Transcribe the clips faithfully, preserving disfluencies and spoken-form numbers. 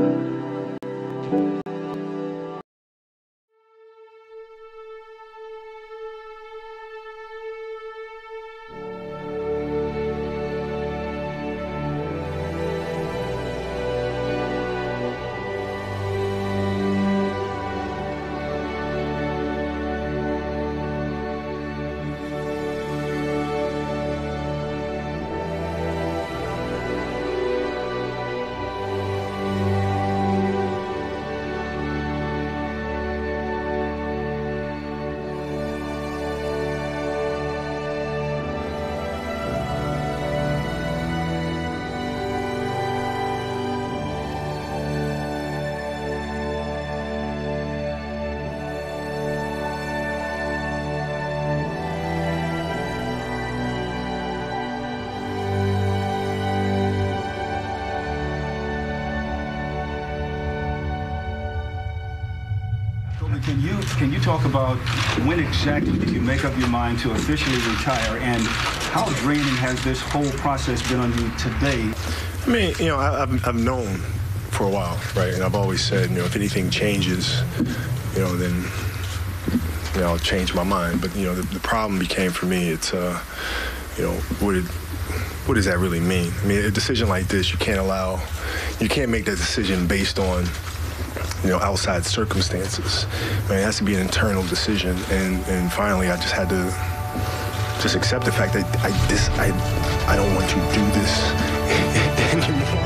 Can you, can you talk about when exactly did you make up your mind to officially retire, and how draining has this whole process been on you today? I mean, you know, I, I've, I've known for a while, right? And I've always said, you know, if anything changes, you know, then, you know, I'll change my mind. But, you know, the, the problem became for me, it's, uh, you know, what did, what does that really mean? I mean, a decision like this, you can't allow, you can't make that decision based on, you know, outside circumstances. I mean, it has to be an internal decision. And, and finally, I just had to just accept the fact that I, this, I, I don't want to do this anymore.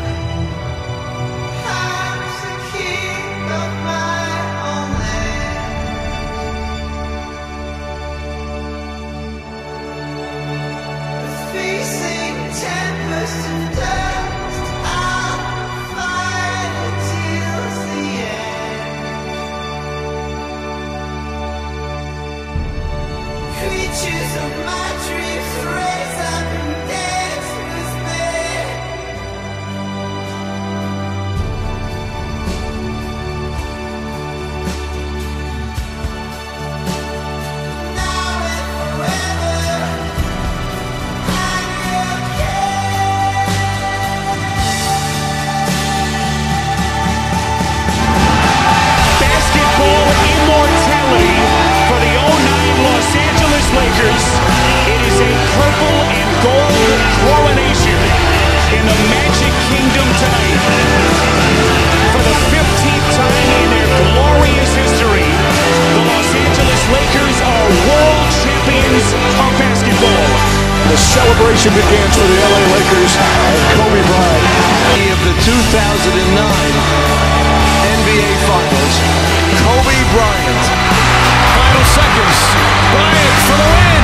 Celebration begins for the L A Lakers and Kobe Bryant. Of the two thousand nine N B A Finals, Kobe Bryant. Final seconds. Bryant for the win.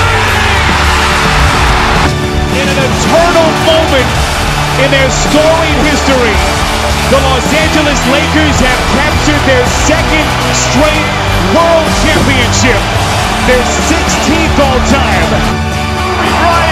In an eternal moment in their storied history, the Los Angeles Lakers have captured their second straight world championship, their sixteenth all time. Bryant